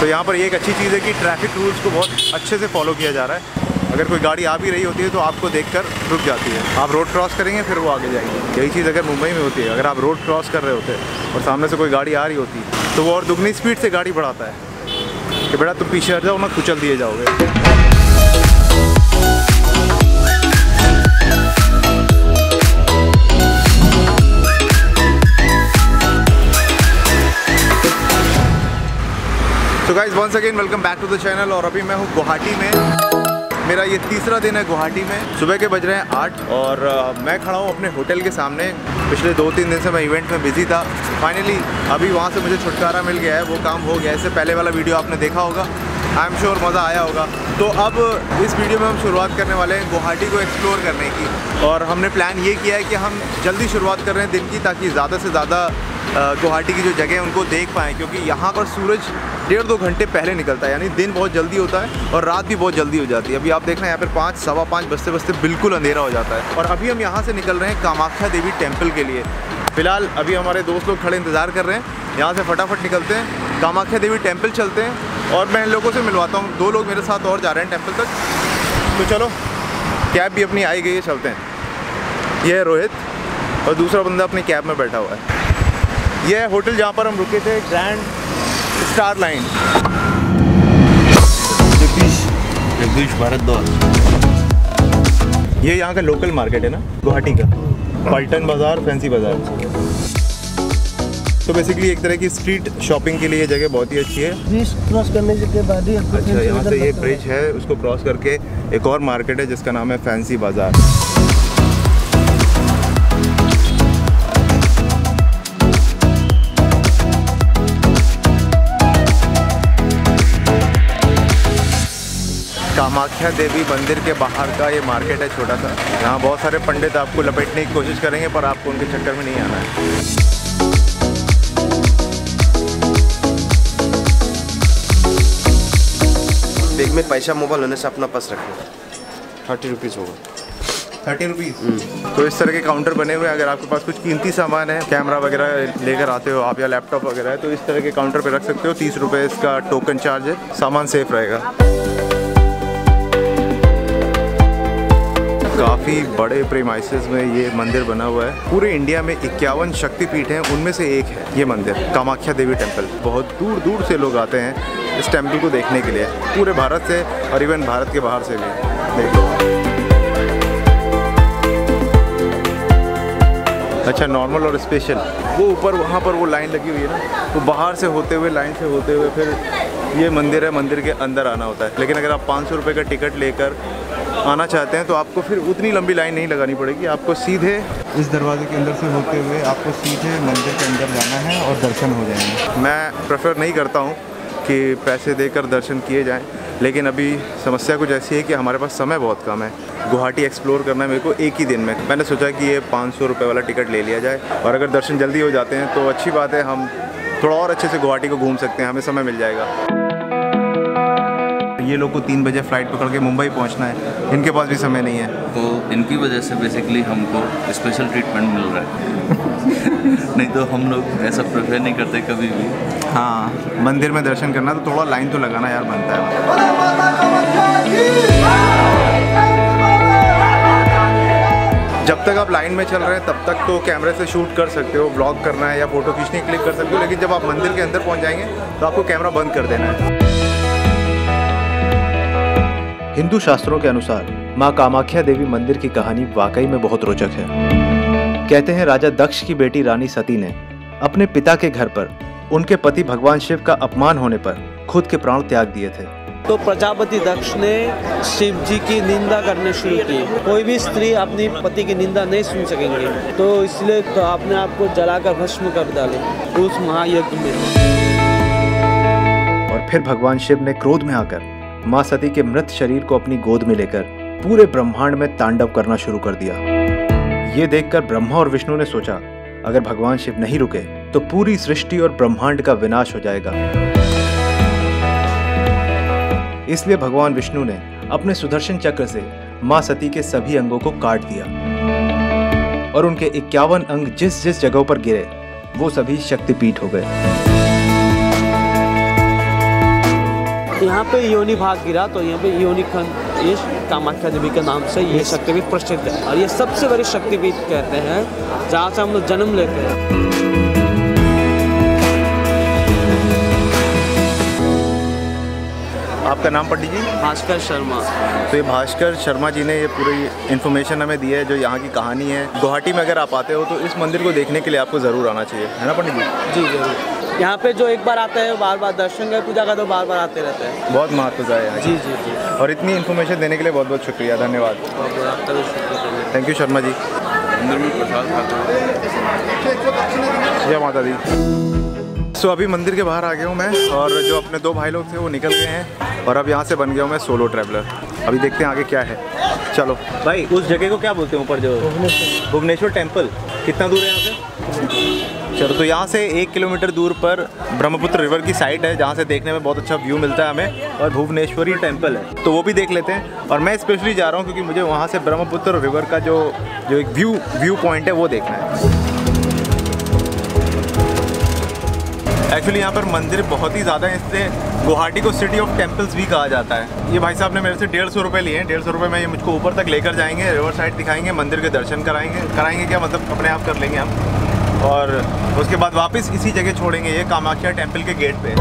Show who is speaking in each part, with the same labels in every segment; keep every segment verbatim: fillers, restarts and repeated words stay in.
Speaker 1: तो यहाँ पर एक अच्छी चीज़ है कि ट्रैफिक रूल्स को बहुत अच्छे से फॉलो किया जा रहा है। अगर कोई गाड़ी आ भी रही होती है तो आपको देखकर रुक जाती है, आप रोड क्रॉस करेंगे फिर वो आगे जाएगी। यही चीज़ अगर मुंबई में होती है, अगर आप रोड क्रॉस कर रहे होते और सामने से कोई गाड़ी आ रही होती तो वो और दुगनी स्पीड से गाड़ी बढ़ाता है कि बेटा तुम पीछे हट जाओ ना, कुचल दिए जाओगे। तो guys once again welcome back to the channel. और अभी मैं हूँ गुवाहाटी में, मेरा ये तीसरा दिन है गुवाहाटी में। सुबह के बज रहे हैं आठ और uh, मैं खड़ा हूँ अपने होटल के सामने। पिछले दो तीन दिन से मैं इवेंट में बिजी था, फाइनली अभी वहाँ से मुझे छुटकारा मिल गया है, वो काम हो गया है। इससे पहले वाला वीडियो आपने देखा होगा, आई एम श्योर मज़ा आया होगा। तो अब इस वीडियो में हम शुरुआत करने वाले हैं गुवाहाटी को एक्सप्लोर करने की। और हमने प्लान ये किया है कि हम जल्दी शुरुआत कर रहे हैं दिन की, ताकि ज़्यादा से ज़्यादा गुवाहाटी की जो जगह है उनको देख पाएँ, क्योंकि यहाँ पर सूरज डेढ़ दो घंटे पहले निकलता है, यानी दिन बहुत जल्दी होता है और रात भी बहुत जल्दी हो जाती है। अभी आप देख रहे हैं यहाँ पर पाँच सवा पाँच बजते बजते बिल्कुल अंधेरा हो जाता है। और अभी हम यहाँ से निकल रहे हैं कामाख्या देवी टेम्पल के लिए। फ़िलहाल अभी हमारे दोस्त लोग खड़े इंतज़ार कर रहे हैं, यहाँ से फटाफट निकलते हैं, कामाख्या देवी टेम्पल चलते हैं और मैं इन लोगों से मिलवाता हूँ। दो लोग मेरे साथ और जा रहे हैं टेम्पल तक, तो चलो कैब भी अपनी आई गई है, चलते हैं। ये है रोहित और दूसरा बंदा अपनी कैब में बैठा हुआ है। यह है होटल जहाँ पर हम रुके थे, grand star line.
Speaker 2: Jagdish Jagdish Bhardwaj.
Speaker 1: ये यहाँ का लोकल मार्केट है ना गुवाहाटी का, पल्टन बाज़ार, फैंसी बाज़ार। तो बेसिकली एक तरह की स्ट्रीट शॉपिंग के लिए ये जगह बहुत ही अच्छी है।
Speaker 3: ब्रिज क्रॉस करने के बाद ही
Speaker 1: अच्छा, यहाँ से ये ब्रिज है, उसको क्रॉस करके एक और मार्केट है जिसका नाम है फैंसी बाज़ार। कामाख्या देवी मंदिर के बाहर का ये मार्केट है छोटा सा। यहाँ बहुत सारे पंडित आपको लपेटने की कोशिश करेंगे, पर आपको उनके चक्कर में नहीं आना है।
Speaker 2: बैग में पैसा मोबाइल होने से अपना पास रखना। थर्टी रुपीज़ होगा।
Speaker 1: Thirty rupees. तो इस तरह के काउंटर बने हुए हैं। अगर आपके पास कुछ कीमती सामान है, कैमरा वगैरह लेकर आते हो आप या लैपटॉप वगैरह है, तो इस तरह के काउंटर पे रख सकते हो। तीस रुपये इसका टोकन चार्ज है, सामान सेफ रहेगा। काफ़ी बड़े प्रेमाइसेस में ये मंदिर बना हुआ है। पूरे इंडिया में इक्यावन शक्तिपीठ हैं, उनमें से एक है ये मंदिर, कामाख्या देवी टेम्पल। बहुत दूर दूर से लोग आते हैं इस टेम्पल को देखने के लिए, पूरे भारत से और इवन भारत के बाहर से भी। देखो, अच्छा नॉर्मल और स्पेशल, वो ऊपर वहाँ पर वो लाइन लगी हुई है ना, वो बाहर से होते हुए लाइन से होते हुए फिर ये मंदिर है, मंदिर के अंदर आना होता है। लेकिन अगर आप पाँच सौ रुपये का टिकट लेकर आना चाहते हैं तो आपको फिर उतनी लंबी लाइन नहीं लगानी पड़ेगी। आपको सीधे इस दरवाजे के अंदर से होते हुए आपको सीधे मंदिर के अंदर जाना है और दर्शन हो जाएंगे। मैं प्रेफर नहीं करता हूँ कि पैसे देकर दर्शन किए जाएं, लेकिन अभी समस्या कुछ ऐसी है कि हमारे पास समय बहुत कम है। गुवाहाटी एक्सप्लोर करना है मेरे को एक ही दिन में। मैंने सोचा कि ये पाँच सौ रुपये वाला टिकट ले लिया जाए, और अगर दर्शन जल्दी हो जाते हैं तो अच्छी बात है, हम थोड़ा और अच्छे से गुवाहाटी को घूम सकते हैं, हमें समय मिल जाएगा। ये लोग को तीन बजे फ़्लाइट पकड़ के मुंबई पहुंचना है, इनके पास भी समय नहीं है,
Speaker 4: तो इनकी वजह से बेसिकली हमको स्पेशल ट्रीटमेंट मिल रहा है। नहीं तो हम लोग ऐसा प्रेफर नहीं करते कभी भी।
Speaker 1: हाँ, मंदिर में दर्शन करना तो थोड़ा लाइन तो लगाना यार बनता है। जब तक आप लाइन में चल रहे हैं तब तक तो कैमरे से शूट कर सकते हो, ब्लॉग करना है या फ़ोटो खींचने क्लिक कर सकते हो, लेकिन जब आप मंदिर के अंदर पहुँच जाएंगे तो आपको कैमरा बंद कर देना है। हिंदू शास्त्रों के अनुसार मां कामाख्या देवी मंदिर की कहानी वाकई में बहुत रोचक है। कहते हैं राजा दक्ष की बेटी रानी सती ने अपने पिता के घर पर उनके पति भगवान शिव का अपमान होने पर खुद के प्राण त्याग दिए थे।
Speaker 3: तो प्रजापति दक्ष ने शिव जी की निंदा करने शुरू की। कोई भी स्त्री अपनी पति की निंदा नहीं सुन सकेंगे, तो इसलिए तो आपने आपको जलाकर भस्म कर डाले उस महायज्ञ में।
Speaker 1: और फिर भगवान शिव ने क्रोध में आकर मां सती के मृत शरीर को अपनी गोद में लेकर पूरे ब्रह्मांड में तांडव करना शुरू कर दिया। ये देखकर ब्रह्मा और विष्णु ने सोचा, अगर भगवान शिव नहीं रुके तो पूरी सृष्टि और ब्रह्मांड का विनाश हो जाएगा। इसलिए भगवान विष्णु ने अपने सुदर्शन चक्र से मां सती के सभी अंगों को काट दिया और उनके इक्यावन अंग जिस जिस जगहों पर गिरे वो सभी शक्तिपीठ हो गए।
Speaker 3: यहाँ पे योनि भाग गिरा तो यहाँ पे योनि खंड ये कामाख्या देवी के नाम से ये शक्तिपीठ प्रसिद्ध है और ये सबसे बड़ी शक्तिपीठ कहते हैं जहाँ से हम लोग जन्म लेते हैं।
Speaker 1: आपका नाम पंडित जी?
Speaker 3: भास्कर शर्मा।
Speaker 1: तो ये भास्कर शर्मा जी ने ये पूरी इन्फॉर्मेशन हमें दी है जो यहाँ की कहानी है। गुवाहाटी में अगर आप आते हो तो इस मंदिर को देखने के लिए आपको ज़रूर आना चाहिए, है ना पंडित जी?
Speaker 3: जी जरूर। यहाँ पे जो एक बार आते हैं बार बार दर्शन कर पूजा का तो बार बार आते रहते हैं।
Speaker 1: बहुत महत्व है यहाँ।
Speaker 3: जी जी जी।
Speaker 1: और इतनी इन्फॉर्मेशन देने के लिए बहुत बहुत शुक्रिया, धन्यवाद। Thank you Sharma ji.
Speaker 4: अंदर में प्रसाद खाते हैं।
Speaker 1: जय माता दी। सो so, अभी मंदिर के बाहर आ गया हूँ मैं और जो अपने दो भाई लोग थे वो निकल गए हैं और अब यहाँ से बन गया हूँ मैं सोलो ट्रैवलर। अभी देखते हैं आगे क्या है। चलो भाई, उस जगह को क्या बोलते हैं ऊपर जो? भुवनेश्वर। भुवनेश्वर टेम्पल कितना दूर है यहाँ से? चलो, तो यहाँ से एक किलोमीटर दूर पर ब्रह्मपुत्र रिवर की साइड है जहाँ से देखने में बहुत अच्छा व्यू मिलता है हमें और भुवनेश्वरी टेम्पल है तो वो भी देख लेते हैं। और मैं स्पेशली जा रहा हूँ क्योंकि मुझे वहाँ से ब्रह्मपुत्र रिवर का जो जो एक व्यू व्यू पॉइंट है वो देखना है। एक्चुअली यहाँ पर मंदिर बहुत ही ज़्यादा है, इससे गुवाहाटी को सिटी ऑफ टेम्पल्स भी कहा जाता है। ये भाई साहब ने मेरे से डेढ़ सौ रुपये लिए हैं। डेढ़ सौ रुपये में ये मुझको ऊपर तक लेकर जाएंगे, रिवर साइड दिखाएंगे, मंदिर के दर्शन कराएंगे कराएंगे क्या मतलब अपने आप कर लेंगे हम और उसके बाद वापस इसी जगह छोड़ेंगे, ये कामाख्या टेम्पल के गेट पे।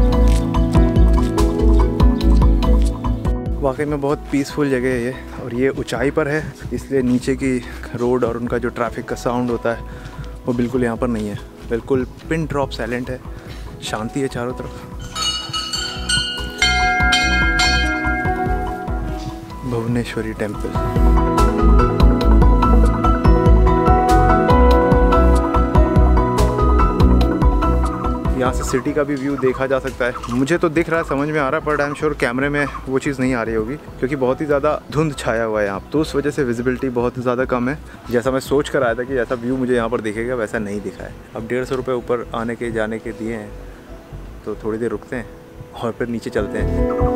Speaker 1: वाकई में बहुत पीसफुल जगह है ये और ये ऊंचाई पर है इसलिए नीचे की रोड और उनका जो ट्रैफिक का साउंड होता है वो बिल्कुल यहाँ पर नहीं है। बिल्कुल पिन ड्रॉप साइलेंट है, शांति है चारों तरफ। भुवनेश्वरी टेम्पल। यहाँ से सिटी का भी व्यू देखा जा सकता है। मुझे तो दिख रहा है, समझ में आ रहा है, पर आई एम श्योर कैमरे में वो चीज़ नहीं आ रही होगी क्योंकि बहुत ही ज़्यादा धुंध छाया हुआ है यहाँ, तो उस वजह से विजिबिलिटी बहुत ही ज़्यादा कम है। जैसा मैं सोच कर आया था कि ऐसा व्यू मुझे यहाँ पर दिखेगा वैसा नहीं दिखा है। अब डेढ़ सौ रुपये ऊपर आने के जाने के दिए हैं तो थोड़ी देर रुकते हैं और फिर नीचे चलते हैं।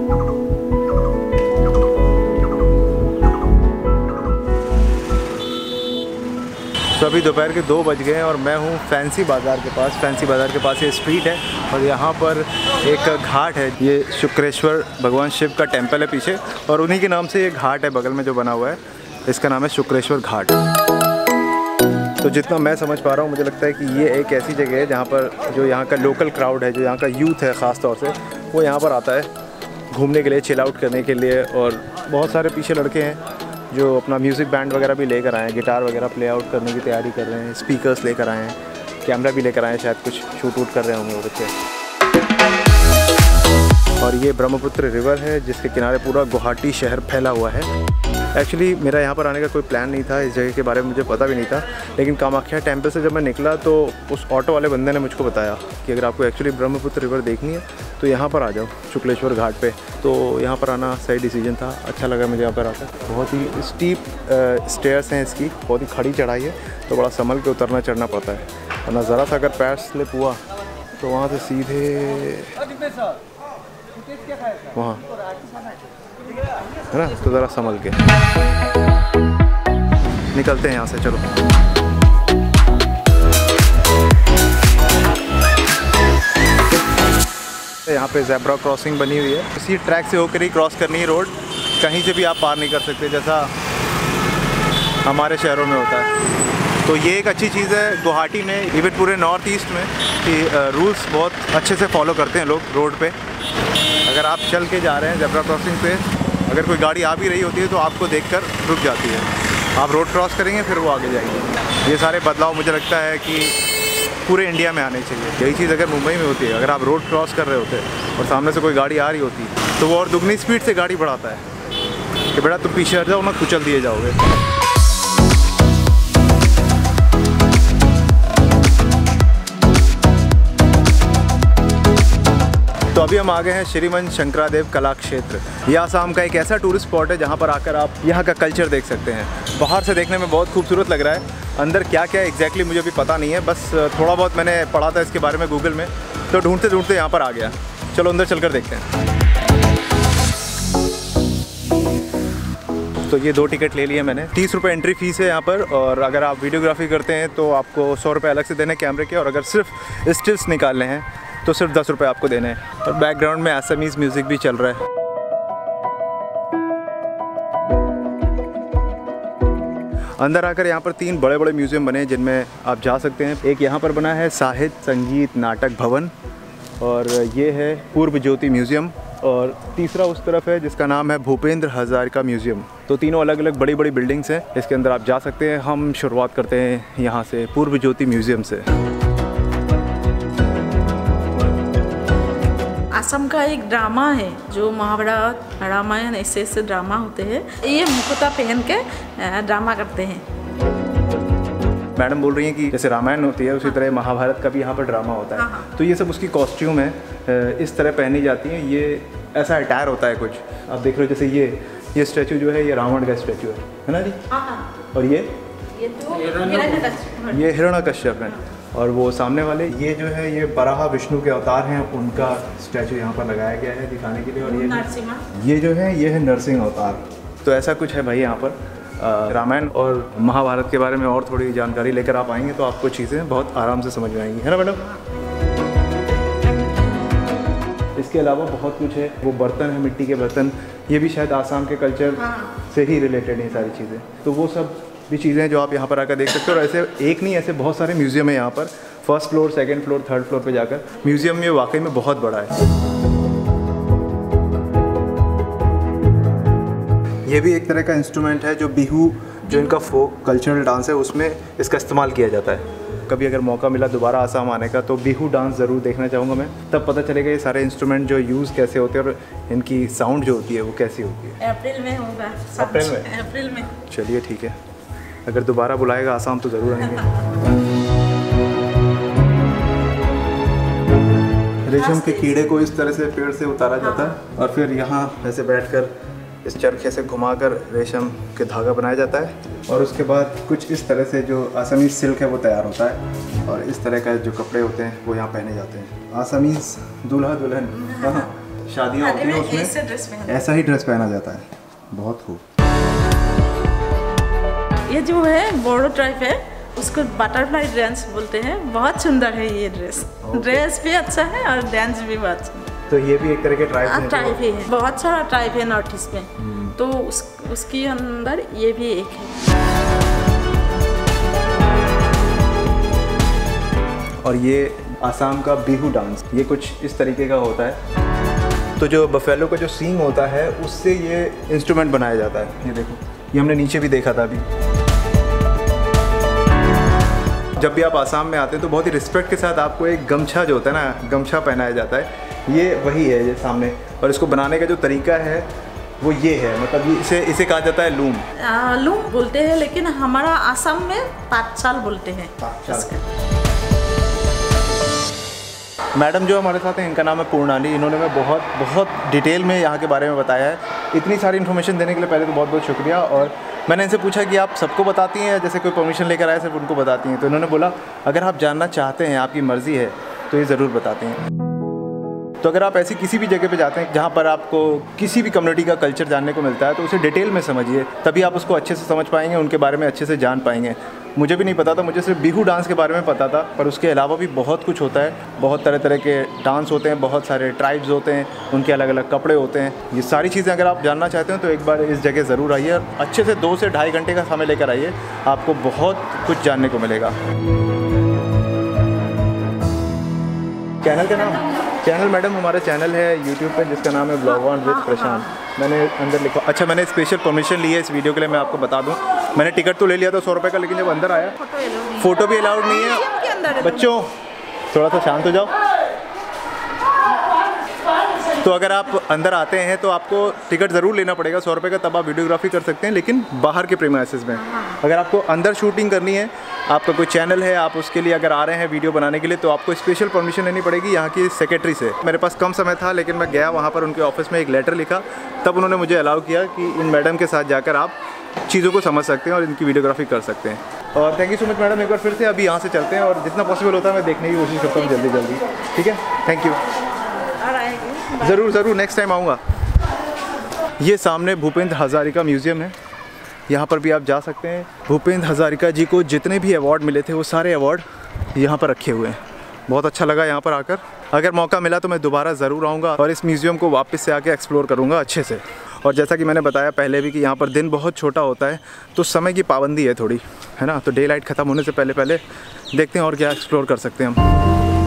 Speaker 1: तो अभी दोपहर के दो बज गए हैं और मैं हूँ फैंसी बाज़ार के पास। फैंसी बाज़ार के पास ये स्ट्रीट है और यहाँ पर एक घाट है। ये शुक्रेश्वर भगवान शिव का टेम्पल है पीछे और उन्हीं के नाम से ये घाट है बगल में जो बना हुआ है, इसका नाम है शुक्रेश्वर घाट। तो जितना मैं समझ पा रहा हूँ मुझे लगता है कि ये एक ऐसी जगह है जहाँ पर जो यहाँ का लोकल क्राउड है, जो यहाँ का यूथ है ख़ास तौर से, वो यहाँ पर आता है घूमने के लिए, चिल आउट करने के लिए। और बहुत सारे पीछे लड़के हैं जो अपना म्यूज़िक बैंड वगैरह भी लेकर आए हैं, गिटार वगैरह प्ले आउट करने की तैयारी कर रहे हैं, स्पीकर्स लेकर आए हैं, कैमरा भी लेकर आए हैं, शायद कुछ शूट वूट कर रहे होंगे वो बच्चे। और ये ब्रह्मपुत्र रिवर है जिसके किनारे पूरा गुवाहाटी शहर फैला हुआ है। एक्चुअली मेरा यहाँ पर आने का कोई प्लान नहीं था, इस जगह के बारे में मुझे पता भी नहीं था, लेकिन कामाख्या टेम्पल से जब मैं निकला तो उस ऑटो वाले बंदे ने मुझको बताया कि अगर आपको एक्चुअली ब्रह्मपुत्र रिवर देखनी है तो यहाँ पर आ जाओ शुक्लेश्वर घाट पे। तो यहाँ पर आना सही डिसीजन था, अच्छा लगा मुझे यहाँ पर आकर। बहुत ही स्टीप स्टेयर्स हैं इसकी, बहुत ही खड़ी चढ़ाई है तो बड़ा संभल के उतरना चढ़ना पड़ता है, वरना ज़रा सा अगर पैर स्लिप हुआ तो वहाँ से सीधे वहाँ है ना, तो ज़रा संभल के निकलते हैं यहाँ से। चलो यहाँ पे ज़ेब्रा क्रॉसिंग बनी हुई है, इसी ट्रैक से होकर ही क्रॉस करनी है रोड, कहीं से भी आप पार नहीं कर सकते जैसा हमारे शहरों में होता है। तो ये एक अच्छी चीज़ है गुवाहाटी में, इवन पूरे नॉर्थ ईस्ट में, कि रूल्स बहुत अच्छे से फॉलो करते हैं लोग रोड पे। अगर आप चल के जा रहे हैं ज़ेब्रा क्रॉसिंग पे, अगर कोई गाड़ी आ भी रही होती है तो आपको देखकर रुक जाती है, आप रोड क्रॉस करेंगे फिर वो आगे जाएगी। ये सारे बदलाव मुझे लगता है कि पूरे इंडिया में आने चाहिए। यही चीज़ अगर मुंबई में होती है, अगर आप रोड क्रॉस कर रहे होते और सामने से कोई गाड़ी आ रही होती तो वो और दुगनी स्पीड से गाड़ी बढ़ाता है कि बेटा तुम पीछे हट जाओ ना, कुचल दिए जाओगे। तो अभी हम आ गए हैं श्रीमंत शंकरादेव कला क्षेत्र। यह आसाम का एक ऐसा टूरिस्ट स्पॉट है जहां पर आकर आप यहां का कल्चर देख सकते हैं। बाहर से देखने में बहुत खूबसूरत लग रहा है, अंदर क्या क्या एग्जैक्टली मुझे अभी पता नहीं है, बस थोड़ा बहुत मैंने पढ़ा था इसके बारे में गूगल में, तो ढूंढते ढूंढते यहाँ पर आ गया। चलो अंदर चलकर देखते हैं। तो ये दो टिकट ले लिए मैंने, तीस रुपये एंट्री फीस है यहाँ पर, और अगर आप वीडियोग्राफी करते हैं तो आपको सौ रुपये अलग से देने कैमरे के, और अगर सिर्फ स्टिल्स निकालने हैं तो सिर्फ दस रुपये आपको देने हैं। और बैकग्राउंड में असमीज़ म्यूज़िक भी चल रहा है। अंदर आकर यहाँ पर तीन बड़े बड़े म्यूज़ियम बने हैं जिनमें आप जा सकते हैं। एक यहाँ पर बना है साहित्य संगीत नाटक भवन, और ये है पूर्व ज्योति म्यूज़ियम, और तीसरा उस तरफ है जिसका नाम है भूपेंद्र हज़ारिका म्यूज़ियम। तो तीनों अलग अलग बड़ी बड़ी बिल्डिंग्स हैं, इसके अंदर आप जा सकते हैं। हम शुरुआत करते हैं यहाँ से पूर्व ज्योति म्यूज़ियम से।
Speaker 5: असम का एक ड्रामा है जो महाभारत रामायण ऐसे ऐसे ड्रामा होते हैं, ये मुखौटा पहन के ड्रामा करते हैं।
Speaker 1: मैडम बोल रही हैं कि जैसे रामायण होती है उसी तरह महाभारत का भी यहाँ पर ड्रामा होता है।
Speaker 5: हाँ हाँ।
Speaker 1: तो ये सब उसकी कॉस्ट्यूम है, इस तरह पहनी जाती हैं, ये ऐसा अटायर होता है कुछ। आप देख रहे हो जैसे ये ये स्टैचू जो है ये रावण का स्टैचू है, है ना जी?
Speaker 5: हाँ हाँ।
Speaker 1: और ये
Speaker 5: ये तो हिरण्यकश्यप
Speaker 1: ये हिरण्यकश्यप है, और वो सामने वाले ये जो है ये बराह विष्णु के अवतार हैं, उनका स्टैचू यहाँ पर लगाया गया है दिखाने के लिए। और ये
Speaker 5: नरसिम्हा,
Speaker 1: ये जो है ये है नरसिंह अवतार। तो ऐसा कुछ है भाई यहाँ पर। रामायण और महाभारत के बारे में और थोड़ी जानकारी लेकर आप आएंगे तो आपको चीज़ें बहुत आराम से समझ में आएंगी, है ना मैडम? इसके अलावा बहुत कुछ है, वो बर्तन है मिट्टी के बर्तन, ये भी शायद आसाम के कल्चर से ही रिलेटेड है सारी चीज़ें। तो वो सब भी चीज़ें जो आप यहाँ पर आकर देख सकते हो। और ऐसे एक नहीं, ऐसे बहुत सारे म्यूज़ियम है यहाँ पर। First floor, second floor, third floor पे जाकर म्यूज़ियम ये वाकई में बहुत बड़ा है। ये भी एक तरह का इंस्ट्रूमेंट है जो बिहू, जो इनका फोक कल्चरल डांस है, उसमें इसका इस्तेमाल किया जाता है। कभी अगर मौका मिला दोबारा आसाम आने का तो बिहू डांस ज़रूर देखना चाहूँगा मैं, तब पता चलेगा ये सारे इंस्ट्रूमेंट जो यूज़ कैसे होते हैं और इनकी साउंड जो होती है वो कैसी होती है।
Speaker 5: अप्रैल में होगा।
Speaker 1: अप्रैल में?
Speaker 5: अप्रैल में।
Speaker 1: चलिए ठीक है, अगर दोबारा बुलाएगा आसाम तो ज़रूर आएंगे। रेशम के कीड़े को इस तरह से पेड़ से उतारा जाता है और फिर यहाँ ऐसे बैठकर इस चरखे से घुमाकर रेशम के धागा बनाया जाता है, और उसके बाद कुछ इस तरह से जो आसामीज सिल्क है वो तैयार होता है, और इस तरह का जो कपड़े होते हैं वो यहाँ पहने जाते हैं। आसामीज दूल्हा दुल्हन हाँ शादियाँ होती हैं उसमें ऐसा ही ड्रेस पहना जाता है। बहुत खूब।
Speaker 5: ये जो है बोडो ट्राइब है, उसको बटरफ्लाई डांस बोलते हैं। बहुत सुंदर है ये ड्रेस। ड्रेस भी अच्छा है और डांस भी बहुत अच्छा है।
Speaker 1: तो ये भी एक तरह के ट्राइब है?
Speaker 5: ट्राइब ही है, बहुत सारा ट्राइब है नॉर्थ ईस्ट में, तो उस उसके अंदर ये भी एक है।
Speaker 1: और ये आसाम का बिहू डांस, ये कुछ इस तरीके का होता है। तो जो बफेलो का जो सींग होता है उससे ये इंस्ट्रूमेंट बनाया जाता है। ये देखो, ये हमने नीचे भी देखा था अभी। जब भी आप आसाम में आते हैं तो बहुत ही रिस्पेक्ट के साथ आपको एक गमछा जो होता है ना, गमछा पहनाया जाता है। ये वही है ये सामने, और इसको बनाने का जो तरीका है वो ये है, मतलब ये इसे इसे कहा जाता है लूम।
Speaker 5: आ, लूम बोलते हैं, लेकिन हमारा आसाम में पाँच साल बोलते हैं।
Speaker 1: मैडम जो हमारे साथ हैं इनका नाम है पूर्णाली। इन्होंने मैं बहुत बहुत डिटेल में यहाँ के बारे में बताया है। इतनी सारी इन्फॉर्मेशन देने के लिए पहले तो बहुत बहुत शुक्रिया। और मैंने इनसे पूछा कि आप सबको बताती हैं, जैसे कोई परमिशन लेकर आए सिर्फ उनको बताती हैं? तो इन्होंने बोला अगर आप जानना चाहते हैं, आपकी मर्ज़ी है, तो ये ज़रूर बताते हैं। तो अगर आप ऐसी किसी भी जगह पे जाते हैं जहाँ पर आपको किसी भी कम्युनिटी का कल्चर जानने को मिलता है तो उसे डिटेल में समझिए, तभी आप उसको अच्छे से समझ पाएंगे, उनके बारे में अच्छे से जान पाएंगे। मुझे भी नहीं पता था, मुझे सिर्फ बिहू डांस के बारे में पता था, पर उसके अलावा भी बहुत कुछ होता है। बहुत तरह तरह के डांस होते हैं, बहुत सारे ट्राइब्स होते हैं, उनके अलग अलग कपड़े होते हैं। ये सारी चीज़ें अगर आप जानना चाहते हैं तो एक बार इस जगह ज़रूर आइए और अच्छे से दो से ढाई घंटे का समय लेकर आइए, आपको बहुत कुछ जानने को मिलेगा। चैनल का नाम चैनल मैडम हमारा चैनल है यूट्यूब पे जिसका नाम है ब्लॉग ऑन विद प्रशांत। मैंने अंदर लिखा, अच्छा मैंने स्पेशल परमिशन ली है इस वीडियो के लिए, मैं आपको बता दूं। मैंने टिकट तो ले लिया था सौ रुपये का, लेकिन जब अंदर आया फ़ोटो भी अलाउड नहीं है। बच्चों थोड़ा सा शांत हो जाओ। तो अगर आप अंदर आते हैं तो आपको टिकट ज़रूर लेना पड़ेगा सौ रुपये का, तब आप वीडियोग्राफी कर सकते हैं, लेकिन बाहर के प्रीमाइसेस में। अगर आपको अंदर शूटिंग करनी है, आपका कोई चैनल है, आप उसके लिए अगर आ रहे हैं वीडियो बनाने के लिए, तो आपको स्पेशल परमिशन लेनी पड़ेगी यहाँ की सेक्रेटरी से। मेरे पास कम समय था, लेकिन मैं गया वहाँ पर, उनके ऑफिस में एक लेटर लिखा, तब उन्होंने मुझे अलाउ किया कि इन मैडम के साथ जाकर आप चीज़ों को समझ सकते हैं और इनकी वीडियोग्राफी कर सकते हैं। और thank you so much madam, एक बार फिर से अभी यहाँ से चलते हैं और जितना पॉसिबल होता है मैं देखने की कोशिश करता हूँ जल्दी जल्दी। ठीक है, थैंक यू। ज़रूर ज़रूर नेक्स्ट टाइम आऊँगा। ये सामने भूपेंद्र हज़ारिका म्यूज़ियम है, यहाँ पर भी आप जा सकते हैं। भूपेंद्र हज़ारिका जी को जितने भी अवार्ड मिले थे वो सारे अवार्ड यहाँ पर रखे हुए हैं। बहुत अच्छा लगा यहाँ पर आकर। अगर मौका मिला तो मैं दोबारा ज़रूर आऊँगा और इस म्यूज़ियम को वापस से आके एक्सप्लोर करूँगा अच्छे से। और जैसा कि मैंने बताया पहले भी कि यहाँ पर दिन बहुत छोटा होता है तो समय की पाबंदी है थोड़ी, है ना। तो डे लाइट ख़त्म होने से पहले पहले देखते हैं और क्या एक्सप्लोर कर सकते हैं हम।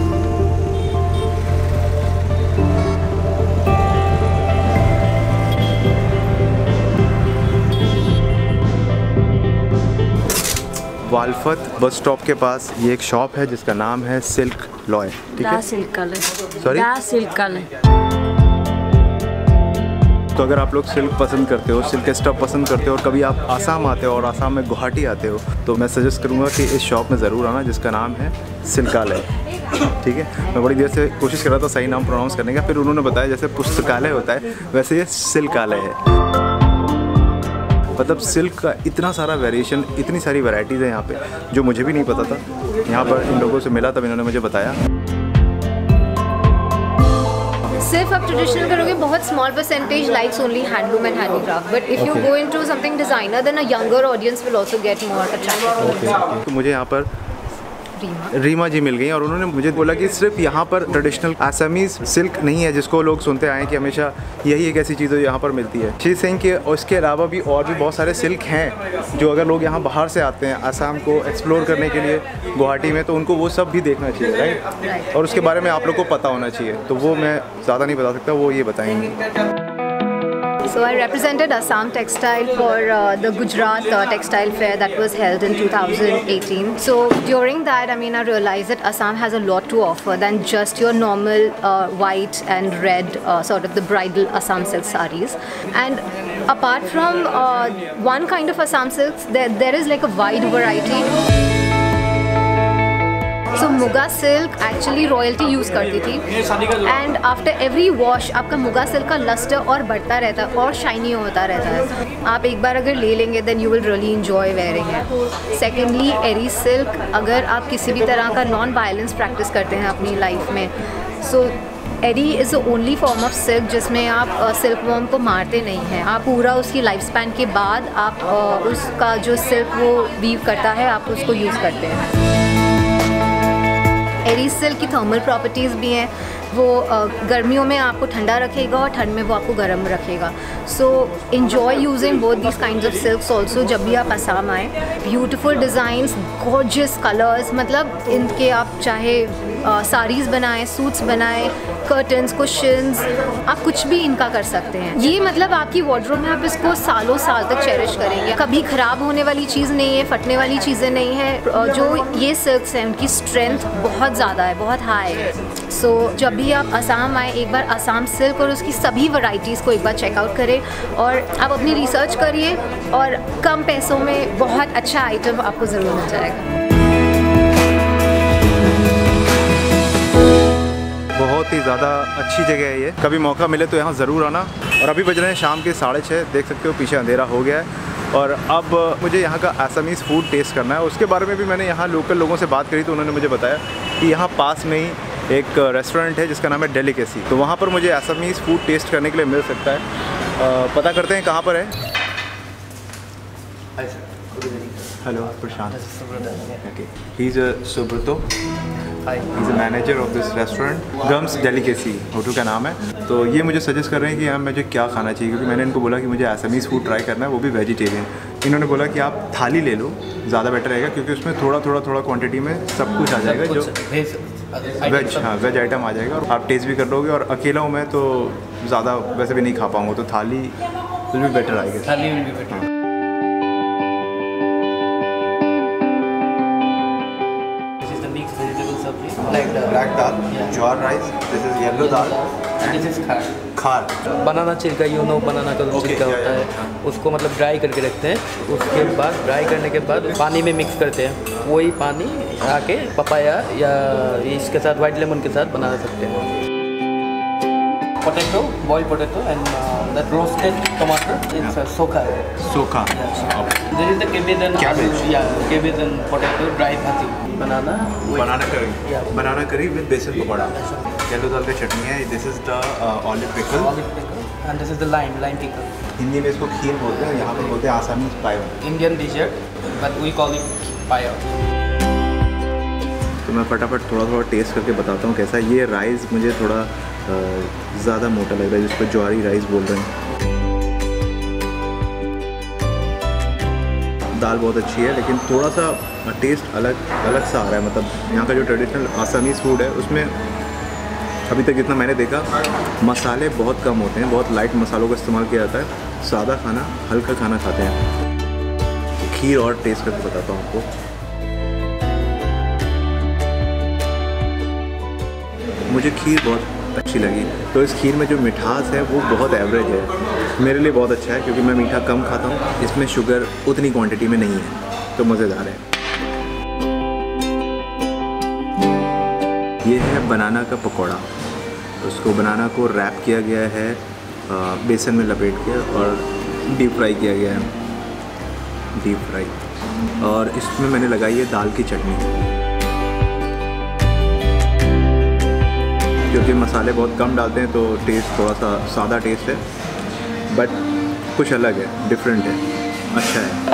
Speaker 1: वालफत बस स्टॉप के पास ये एक शॉप है जिसका नाम है सिल्क लॉय, ठीक है। सॉरी तो अगर आप लोग सिल्क पसंद करते हो, सिल्क स्टफ पसंद करते हो और कभी आप आसाम आते हो और आसाम में गुवाहाटी आते हो तो मैं सजेस्ट करूँगा कि इस शॉप में ज़रूर आना जिसका नाम है सिल्कालय, ठीक है। मैं बड़ी देर से कोशिश कर रहा था सही नाम प्रोनाउंस करने का, फिर उन्होंने बताया जैसे पुस्तकालय होता है वैसे ये सिल्कालय है। मतलब सिल्क का इतना सारा वेरिएशन, इतनी सारी वैरायटीज़ है यहाँ पे जो मुझे भी नहीं पता था। यहाँ पर इन लोगों से मिला तब इन्होंने मुझे बताया।
Speaker 6: सिर्फ आप ट्रेडिशनल करोगे बहुत small percentage likes only handloom and handicraft, but if you go into something designer then a younger audience will also get more attracted.
Speaker 1: तो मुझे यहाँ पर रीमा जी मिल गई और उन्होंने मुझे बोला कि सिर्फ यहाँ पर ट्रेडिशनल आसामीज सिल्क नहीं है जिसको लोग सुनते आए कि हमेशा यही एक ऐसी चीज़ है यहाँ पर मिलती है। शी सिंह के और इसके अलावा भी और भी बहुत सारे सिल्क हैं जो अगर लोग यहाँ बाहर से आते हैं आसाम को एक्सप्लोर करने के लिए गुवाहाटी में तो उनको वो सब भी देखना चाहिए, राइट। और उसके बारे में आप लोग को पता होना चाहिए, तो वो मैं ज़्यादा नहीं बता सकता, वो ये बताएंगे।
Speaker 6: So I represented Assam Textile for uh, the Gujarat uh, Textile Fair that was held in two thousand eighteen. So during that, I mean, I realized that Assam has a lot to offer than just your normal uh, white and red uh, sort of the bridal Assam silk sarees. And apart from uh, one kind of Assam silks, there, there is like a wide variety. So muga silk actually royalty use करती थी and after every wash आपका muga silk का lustre और बढ़ता रहता है और shiny होता रहता है। आप एक बार अगर ले लेंगे then you will really enjoy wearing it. Secondly eri silk, अगर आप किसी भी तरह का नॉन वायलेंस प्रैक्टिस करते हैं अपनी लाइफ में, so eri is the only form of silk जिसमें आप सिल्क वॉर्म को मारते नहीं हैं। आप पूरा उसकी लाइफ स्पैन के बाद आप uh, उसका जो सिल्क वो वीव करता है आप उसको यूज़ करते हैं। एरी सिल्क की थर्मल प्रॉपर्टीज़ भी हैं, वो गर्मियों में आपको ठंडा रखेगा और ठंड में वो आपको गर्म रखेगा। So enjoy using both these kinds of silks also जब भी आप असम आएँ। ब्यूटिफुल डिज़ाइंस, गॉर्जियस कलर्स, मतलब इनके आप चाहे साड़ीज़ बनाएं, सूट्स बनाएं, कर्टन्स, कुशन्स, आप कुछ भी इनका कर सकते हैं। ये मतलब आपकी वार्डरोब में आप इसको सालों साल तक चेरिश करेंगे, कभी ख़राब होने वाली चीज़ नहीं है, फटने वाली चीज़ें नहीं है। जो ये सिल्क्स हैं उनकी स्ट्रेंथ बहुत ज़्यादा है, बहुत हाई है। सो so, जब भी आप असम आए एक बार असम सिल्क और उसकी सभी वैरायटीज़ को एक बार चेकआउट करें और आप अपनी रिसर्च करिए और कम पैसों में बहुत अच्छा आइटम आपको ज़रूर मिल जाएगा।
Speaker 1: बहुत ही ज़्यादा अच्छी जगह है ये, कभी मौका मिले तो यहाँ ज़रूर आना। और अभी बज रहे हैं शाम के साढ़े छः, देख सकते हो पीछे अंधेरा हो गया है और अब मुझे यहाँ का आसामीज़ फूड टेस्ट करना है। उसके बारे में भी मैंने यहाँ लोकल लोगों से बात करी तो उन्होंने मुझे बताया कि यहाँ पास में ही एक रेस्टोरेंट है जिसका नाम है डेलिकेसी, तो वहाँ पर मुझे आसामीज़ फूड टेस्ट करने के लिए मिल सकता है। आ, पता करते हैं कहाँ पर है। Hello Prashant, he is Subroto, he is a manager of this restaurant, gam's delicacy hotel का नाम है। तो ये मुझे सजेस्ट कर रहे हैं कि यहाँ मुझे क्या खाना चाहिए, क्योंकि मैंने इनको बोला कि मुझे आसामीज़ फूड ट्राई करना है, वो भी वेजिटेरियन। इन्होंने बोला कि आप थाली ले लो, ज़्यादा बेटर रहेगा क्योंकि उसमें थोड़ा थोड़ा थोड़ा क्वांटिटी में सब कुछ आ जाएगा, जो वेज, हाँ वेज आइटम आ जाएगा और आप टेस्ट भी कर लोगे। और अकेला हूँ मैं तो ज़्यादा वैसे भी नहीं खा पाऊँगा, तो थाली विल भी बेटर आएगी।
Speaker 3: Thali will be better.
Speaker 1: Like black dal, jowar rice. This is yellow dal.
Speaker 3: And this is खार।
Speaker 1: खार।
Speaker 3: बनाना छिलका, यू नो बनाना का जो छिलका होता है उसको मतलब ड्राई करके रखते हैं। उसके बाद ड्राई करने के बाद पानी में मिक्स करते हैं, वही पानी आके पपाया या इसके साथ वाइट लेमन के साथ बना सकते हैं। Potato, boiled potato and that roasted tamatar, it's sokha.
Speaker 1: Sokha.
Speaker 3: There is the cabbage and
Speaker 1: cabbage.
Speaker 3: Yeah, cabbage and potato dry bhaji. Banana.
Speaker 1: Banana curry.
Speaker 3: Yeah.
Speaker 1: Banana curry with besan pakora. Yellow दाल की चटनी है। This is the uh, olive pickle.
Speaker 3: Olive pickle. And this is the lime, lime pickle.
Speaker 1: Hindi में इसको खीर बोलते हैं, यहाँ पर बोलते हैं आसामी पायो।
Speaker 3: Indian dessert, but we call it payo.
Speaker 1: तो मैं फटाफट थोड़ा थोड़ा टेस्ट करके बताता हूँ कैसा है। ये राइस मुझे थोड़ा ज़्यादा मोटा लग रहा है, जिस पर ज्वारी राइस बोल रहे हैं। दाल बहुत अच्छी है, लेकिन थोड़ा सा टेस्ट अलग अलग सा आ रहा है। मतलब यहाँ का जो ट्रेडिशनल आसामीज़ फूड है उसमें अभी तक जितना मैंने देखा मसाले बहुत कम होते हैं, बहुत लाइट मसालों का इस्तेमाल किया जाता है। सादा खाना, हल्का खाना खाते हैं। खीर और टेस्ट करके बताता हूँ आपको। मुझे खीर बहुत अच्छी लगी। तो इस खीर में जो मिठास है वो बहुत एवरेज है, मेरे लिए बहुत अच्छा है क्योंकि मैं मीठा कम खाता हूँ। इसमें शुगर उतनी क्वांटिटी में नहीं है, तो मज़ेदार है। ये है बनाना का पकौड़ा। उसको बनाना को रैप किया गया है बेसन में लपेट के और डीप फ्राई किया गया है, डीप फ्राई। और इसमें मैंने लगाई है दाल की चटनी, क्योंकि मसाले बहुत कम डालते हैं तो टेस्ट थोड़ा सा सादा टेस्ट है, बट कुछ अलग है, डिफरेंट है, अच्छा है।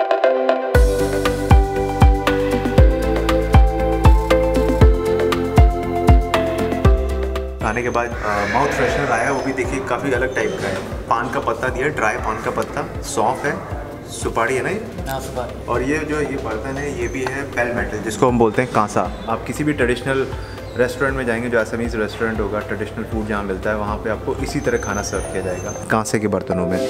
Speaker 1: खाने के बाद माउथ फ्रेशनर आया, वो भी देखिए काफ़ी अलग टाइप का है। पान का पत्ता दिया, ड्राई पान का पत्ता, सौंफ है, सुपारी है ना ये, सुपारी। और ये जो ये बर्तन है ये भी है बेल मेटल, जिसको हम बोलते हैं कांसा। आप किसी भी ट्रेडिशनल रेस्टोरेंट में जाएंगे, जो असमीज़ रेस्टोरेंट होगा, ट्रेडिशनल फूड जहाँ मिलता है, वहाँ पे आपको इसी तरह खाना सर्व किया जाएगा, कांसे के बर्तनों में।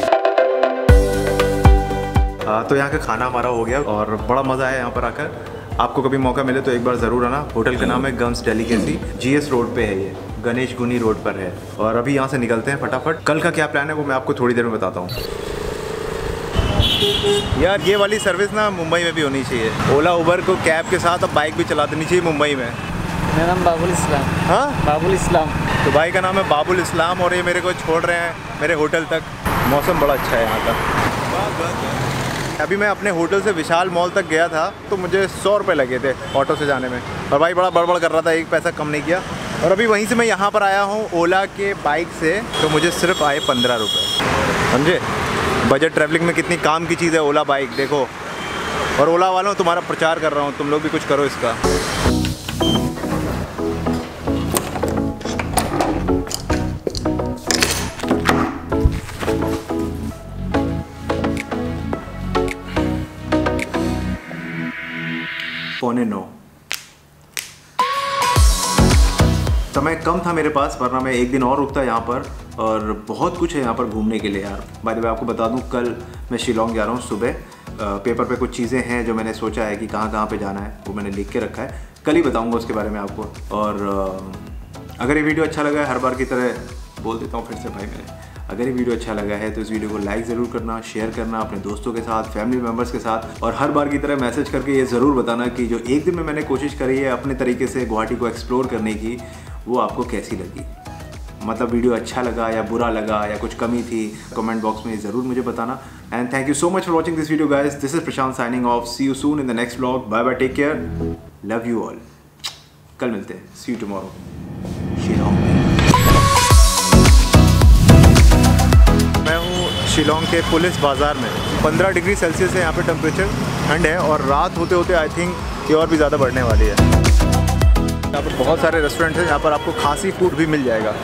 Speaker 1: आ, तो यहाँ का खाना हमारा हो गया और बड़ा मज़ा आया यहाँ पर आकर। आपको कभी मौका मिले तो एक बार ज़रूर आना। होटल का नाम है गम्स डेलिकेसी, जीएस रोड पे है, ये गणेश गुनी रोड पर है। और अभी यहाँ से निकलते हैं फटाफट। कल का क्या प्लान है वो मैं आपको थोड़ी देर में बताता हूँ। यार ये वाली सर्विस ना मुंबई में भी होनी चाहिए। ओला उबर को कैब के साथ अब बाइक भी चला देनी चाहिए मुंबई में।
Speaker 3: मेरा नाम बाबुल इस्लाम।
Speaker 1: हाँ,
Speaker 3: बाबुल इस्लाम।
Speaker 1: तो भाई का नाम है बाबुल इस्लाम और ये मेरे को छोड़ रहे हैं मेरे होटल तक। मौसम बड़ा अच्छा है यहाँ का। अभी मैं अपने होटल से विशाल मॉल तक गया था तो मुझे सौ रुपये लगे थे ऑटो से जाने में, और भाई बड़ा बड़बड़ कर रहा था, एक पैसा कम नहीं किया। और अभी वहीं से मैं यहाँ पर आया हूँ ओला के बाइक से, तो मुझे सिर्फ आए पंद्रह रुपये। समझे बजट ट्रैवलिंग में कितनी काम की चीज़ है ओला बाइक, देखो। और ओला वालों तुम्हारा प्रचार कर रहा हूँ, तुम लोग भी कुछ करो इसका। पौने नौ। समय कम था मेरे पास, वरना मैं एक दिन और रुकता यहाँ पर। और बहुत कुछ है यहाँ पर घूमने के लिए यार। बाय द वे आपको बता दूँ, कल मैं शिलोंग जा रहा हूँ सुबह। पेपर पे कुछ चीज़ें हैं जो मैंने सोचा है कि कहाँ कहाँ पे जाना है, वो मैंने लिख के रखा है। कल ही बताऊँगा उसके बारे में आपको। और अगर ये वीडियो अच्छा लगा है, हर बार की तरह बोल देता हूँ फिर से भाई, मैंने अगर ये वीडियो अच्छा लगा है तो इस वीडियो को लाइक ज़रूर करना, शेयर करना अपने दोस्तों के साथ, फैमिली मेम्बर्स के साथ। और हर बार की तरह मैसेज करके ये ज़रूर बताना कि जो एक दिन में मैंने कोशिश करी है अपने तरीके से गुवाहाटी को एक्सप्लोर करने की, वो आपको कैसी लगी। मतलब वीडियो अच्छा लगा या बुरा लगा या कुछ कमी थी, कमेंट बॉक्स में ज़रूर मुझे बताना। And thank you so much for watching this video guys. This is Prashant signing off. See you soon in the next vlog. Bye bye, take care, love you all. कल मिलते हैं, सी यू टुमारो शिलोंग में। मैं हूँ शिलोंग के पुलिस बाज़ार में। पंद्रह डिग्री सेल्सियस है यहाँ पे टेम्परेचर, ठंड है। और रात होते होते आई थिंक ये और भी ज़्यादा बढ़ने वाली है। यहाँ पर बहुत सारे रेस्टोरेंट्स हैं जहाँ पर आपको खासी फूड भी मिल जाएगा।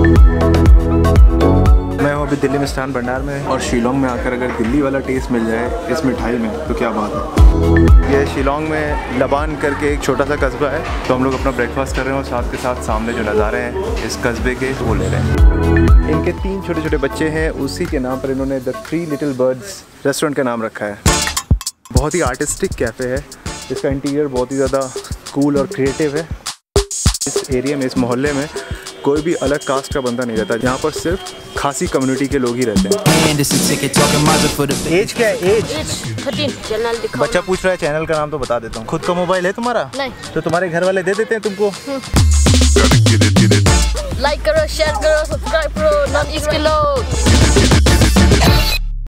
Speaker 1: मैं हूँ अभी दिल्ली मिष्ठान भंडार में, और शिलोंग में आकर अगर दिल्ली वाला टेस्ट मिल जाए इस मिठाई में तो क्या बात है। ये शिलोंग में लबान करके एक छोटा सा कस्बा है, तो हम लोग अपना ब्रेकफास्ट कर रहे हैं और साथ के साथ सामने जो नज़ारे हैं इस कस्बे के वो ले रहे हैं। इनके तीन छोटे छोटे बच्चे हैं, उसी के नाम पर इन्होंने the three little birds restaurant का नाम रखा है। बहुत ही आर्टिस्टिक कैफ़े है, इसका इंटीरियर बहुत ही ज़्यादा कूल और क्रिएटिव है। इस एरिया में, इस मोहल्ले में कोई भी अलग कास्ट का बंदा नहीं रहता, यहाँ पर सिर्फ खासी कम्युनिटी के लोग ही रहते हैं। एज क्या है? एज
Speaker 6: चैनल दिखाओ।
Speaker 1: बच्चा पूछ रहा है, चैनल का नाम तो बता देता हूँ। खुद का मोबाइल है तुम्हारा?
Speaker 6: नहीं।
Speaker 1: तो तुम्हारे घर वाले दे देते हैं तुमको?
Speaker 6: लाइक करो, शेयर करो, सब्सक्राइब करो, नॉर्थ ईस्ट के लोग।